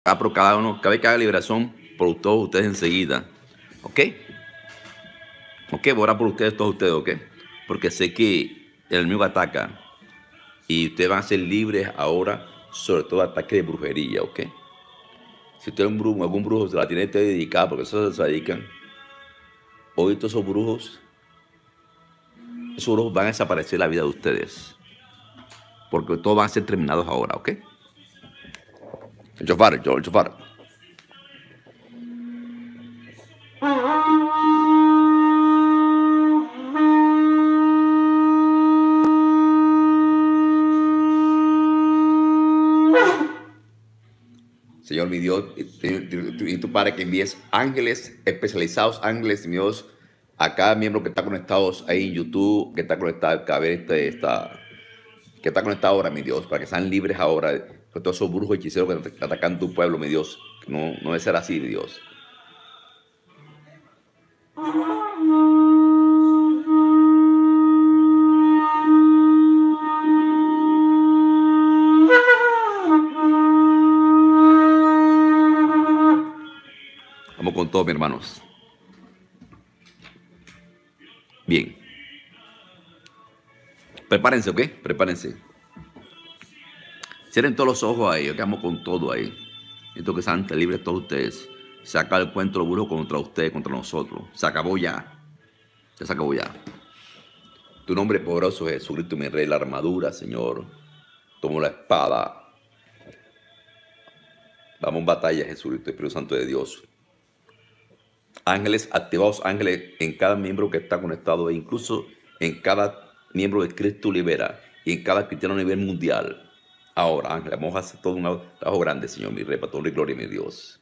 Por cada uno, cada vez que haga liberación por todos ustedes enseguida. ¿Ok? Ok, voy a orar por ustedes, todos ustedes, ¿ok? Porque sé que el enemigo ataca y ustedes van a ser libres ahora, sobre todo ataque de brujería, ¿ok? Si usted es un brujo, algún brujo se la tiene usted dedicada, porque eso se dedican. Hoy todos esos brujos van a desaparecer de la vida de ustedes. Porque todos van a ser terminados ahora, ¿ok? El chofar. Señor mi Dios, y tú para que envíes ángeles especializados, ángeles mi Dios, a cada miembro que está conectado ahí en YouTube, que está conectado, que está conectado ahora, mi Dios, para que sean libres ahora de todos esos brujos hechiceros que atacan tu pueblo, mi Dios. No debe ser así, mi Dios. Vamos con todo, mis hermanos. Bien. Prepárense, ¿ok? Prepárense. Cierren todos los ojos ahí, vamos con todo ahí. Esto que sean libres todos ustedes. Se acaba el cuento de los brujos contra ustedes, contra nosotros. Se acabó ya. Ya se acabó ya. Tu nombre poderoso es Jesucristo, mi rey, la armadura, Señor. Tomo la espada. Vamos en batalla, Jesucristo, Espíritu Santo de Dios. Ángeles activados, ángeles en cada miembro que está conectado, e incluso en cada miembro de Cristo Libera y en cada cristiano a nivel mundial. Ahora, ángeles, vamos a hacer todo un trabajo grande, Señor, mi rey, para todo y gloria, mi Dios.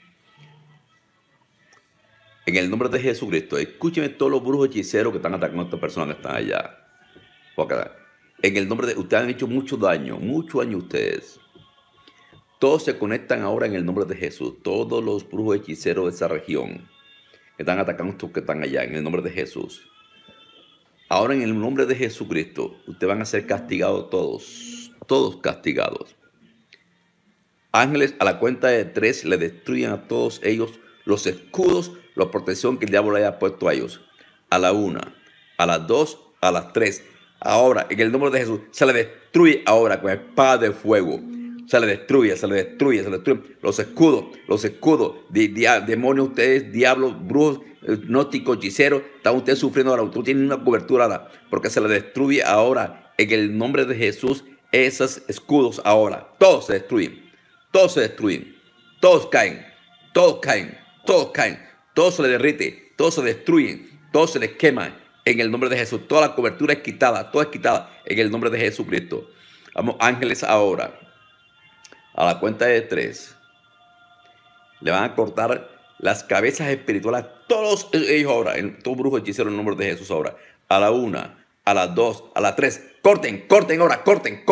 En el nombre de Jesucristo, escúcheme todos los brujos hechiceros que están atacando a estas personas que están allá. En el nombre de ustedes han hecho mucho daño ustedes. Todos se conectan ahora en el nombre de Jesús. Todos los brujos hechiceros de esa región que están atacando a estos que están allá, en el nombre de Jesús. Ahora en el nombre de Jesucristo, ustedes van a ser castigados todos castigados. Ángeles, a la cuenta de 3 le destruyen a todos ellos los escudos, la protección que el diablo le haya puesto a ellos. A la 1, a las 2, a las 3. Ahora, en el nombre de Jesús, se le destruye ahora con espada de fuego. Se le destruye. Los escudos, demonios, ustedes, diablos, brujos, gnósticos, hechiceros, están ustedes sufriendo ahora. Ustedes tienen una cobertura ahora, porque se le destruye ahora, en el nombre de Jesús, esos escudos ahora. Todos se destruyen. Todos se destruyen, todos caen, todos se les derrite, todos se destruyen, todos se les queman en el nombre de Jesús. Toda la cobertura es quitada, toda es quitada en el nombre de Jesucristo. Vamos, ángeles, ahora, a la cuenta de 3, le van a cortar las cabezas espirituales a todos ellos ahora, todo brujo hechicero en el nombre de Jesús ahora. A la 1, a las 2, a las 3, corten ahora, corten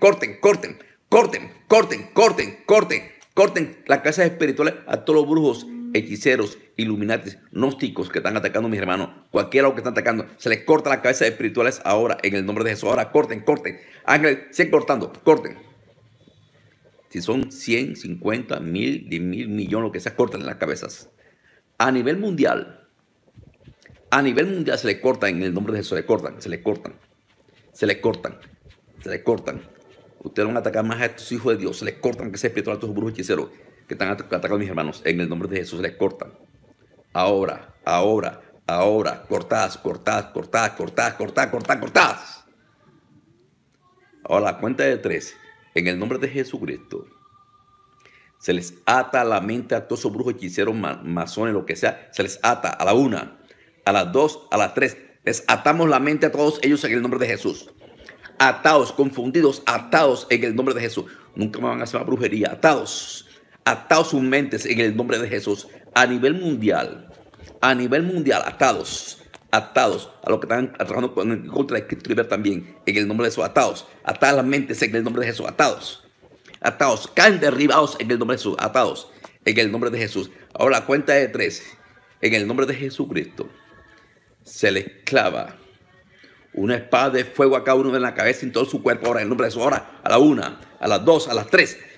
las cabezas espirituales a todos los brujos, hechiceros, iluminatis, gnósticos que están atacando a mis hermanos. Cualquiera que están atacando, se les corta las cabezas espirituales ahora en el nombre de Jesús. Ahora corten. Ángeles, siguen cortando, corten. Si son 100, 50, 1000, 10,000, millones, lo que sea, corten las cabezas. A nivel mundial se les corta en el nombre de Jesús, se les cortan. Ustedes van a atacar más a estos hijos de Dios. Se les cortan que sea espiritual a estos brujos hechiceros que están atacando a mis hermanos. En el nombre de Jesús se les cortan. Ahora. Cortadas. Ahora, la cuenta de 3. En el nombre de Jesucristo. Se les ata la mente a todos esos brujos hechiceros, masones, lo que sea. Se les ata a la 1, a las 2, a las 3. Les atamos la mente a todos ellos en el nombre de Jesús. Atados, confundidos, atados en el nombre de Jesús. Nunca me van a hacer una brujería. Atados sus mentes en el nombre de Jesús. A nivel mundial, atados a los que están trabajando contra el Cristo Libera también, en el nombre de Jesús. Atadas las mentes en el nombre de Jesús. Atados, caen derribados en el nombre de Jesús. Atados en el nombre de Jesús. Ahora, la cuenta de 3, en el nombre de Jesucristo, se les clava una espada de fuego a cada uno de la cabeza y en todo su cuerpo. Ahora, en el nombre de Jesús. Ahora, a la 1, a las 2, a las 3.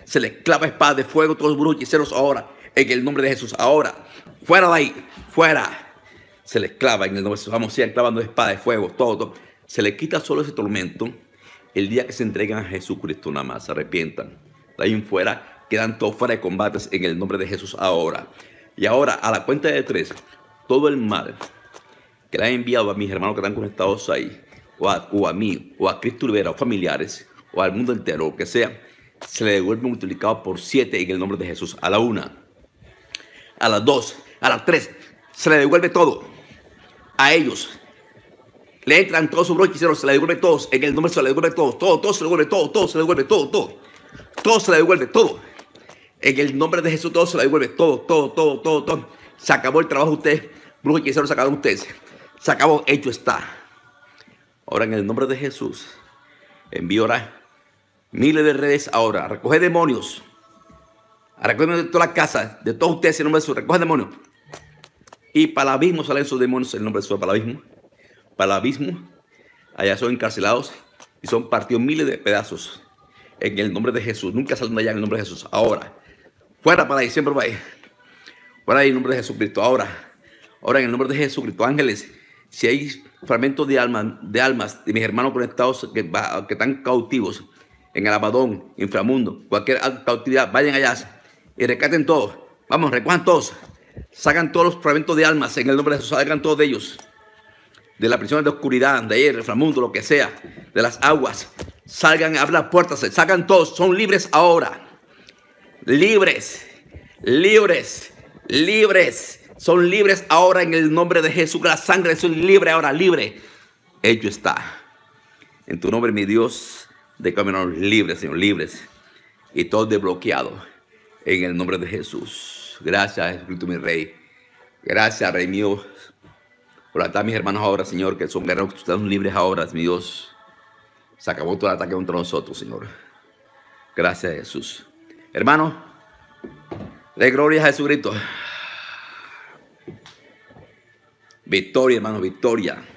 Se les clava espada de fuego a todos los brujos hechiceros ahora, en el nombre de Jesús. Ahora, fuera de ahí, fuera. Se les clava en el nombre de Jesús. Vamos, sigan clavando espada de fuego, todo. Se les quita solo ese tormento el día que se entregan a Jesucristo nada más, se arrepientan. De ahí en fuera, quedan todos fuera de combates en el nombre de Jesús ahora. Y ahora, a la cuenta de 3, todo el mal que le han enviado a mis hermanos que están conectados ahí, o a mí, o a Cristo Rivera, o familiares, o al mundo entero, o que sea, se le devuelve multiplicado por 7 en el nombre de Jesús. A la 1, a las 2, a las 3, se le devuelve todo. A ellos le entran todos sus brochiceros, se le devuelve todos, en el nombre se le devuelve todo se le devuelve todo se le devuelve todo se le devuelve todo. En el nombre de Jesús todo se le devuelve todo. Se acabó el trabajo de ustedes, brujos y hechiceros, se acabó ustedes. Se acabó, hecho está. Ahora en el nombre de Jesús, envío ahora miles de redes ahora a recoger demonios. A recoger de todas las casas, de todos ustedes en el nombre de Jesús, recoger demonios. Y para el abismo salen esos demonios en el nombre de Jesús, para el abismo. Para el abismo, allá son encarcelados y son partidos miles de pedazos. En el nombre de Jesús, nunca salen de allá en el nombre de Jesús. Ahora, fuera para ahí, siempre para ahí. Fuera ahí en el nombre de Jesucristo, ahora en el nombre de Jesucristo, ángeles, si hay fragmentos de almas de mis hermanos conectados que están cautivos en el Abadón, inframundo, cualquier cautividad, vayan allá y rescaten todos. Vamos, recojan todos. Sacan todos los fragmentos de almas en el nombre de Jesús, salgan todos de ellos. De la prisión de oscuridad, de ahí, el inframundo, lo que sea, de las aguas. Salgan a abrir las puertas, sacan todos, son libres ahora. Libres. Son libres ahora en el nombre de Jesús. La sangre de Jesús es libre ahora, libre. Hecho está. En tu nombre, mi Dios, declaranos libres, Señor, libres. Y todos desbloqueados en el nombre de Jesús. Gracias, Espíritu, mi Rey. Gracias, Rey mío, por atar a mis hermanos ahora, Señor, que son guerreros, que están libres ahora, mi Dios. Se acabó todo el ataque contra nosotros, Señor. Gracias, Jesús. Hermano, de gloria a Jesucristo. Victoria, hermano, victoria.